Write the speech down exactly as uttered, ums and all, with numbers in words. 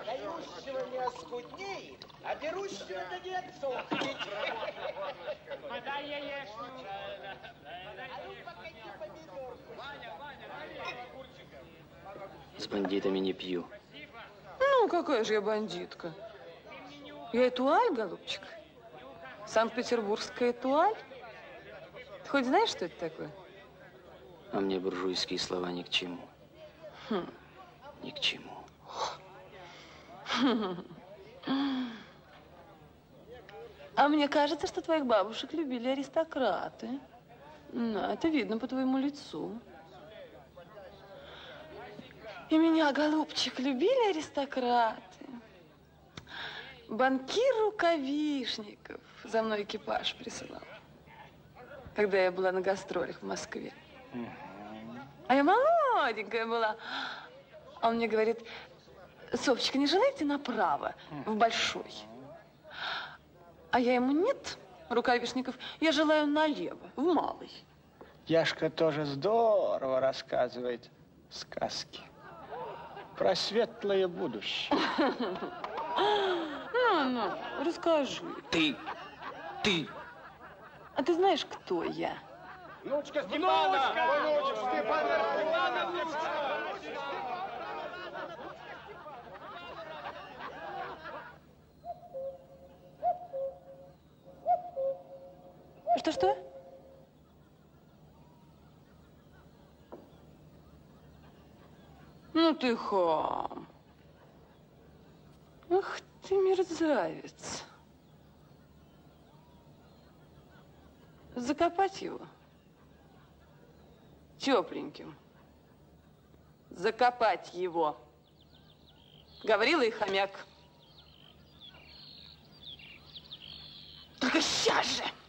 Дающего не оскуднеет, а берущего да не отсохнет. Подай яешню. А ну, покати помидорку. Ваня, Ваня, дай огурчика. С бандитами не пью. Ну, какая же я бандитка? Я Этуаль, голубчик. Санкт-Петербургская Этуаль. Ты хоть знаешь, что это такое? А мне буржуйские слова ни к чему. Хм. Ни к чему. А мне кажется, что твоих бабушек любили аристократы. Да, это видно по твоему лицу. И меня, голубчик, любили аристократы. Банкир Рукавишников за мной экипаж присылал, когда я была на гастролях в Москве. А я молоденькая была. А он мне говорит: Софочка, не желаете направо, в Большой? А я ему: нет, Рукавишников, я желаю налево, в Малый. Яшка тоже здорово рассказывает сказки про светлое будущее. Ну, ну, расскажи. Ты, ты. А ты знаешь, кто я? Внучка Степана! Внучка Степана! Что-что? Ну ты хам. Ах ты мерзавец. Закопать его тепленьким. Закопать его. Гаврила и хомяк. Только сейчас же!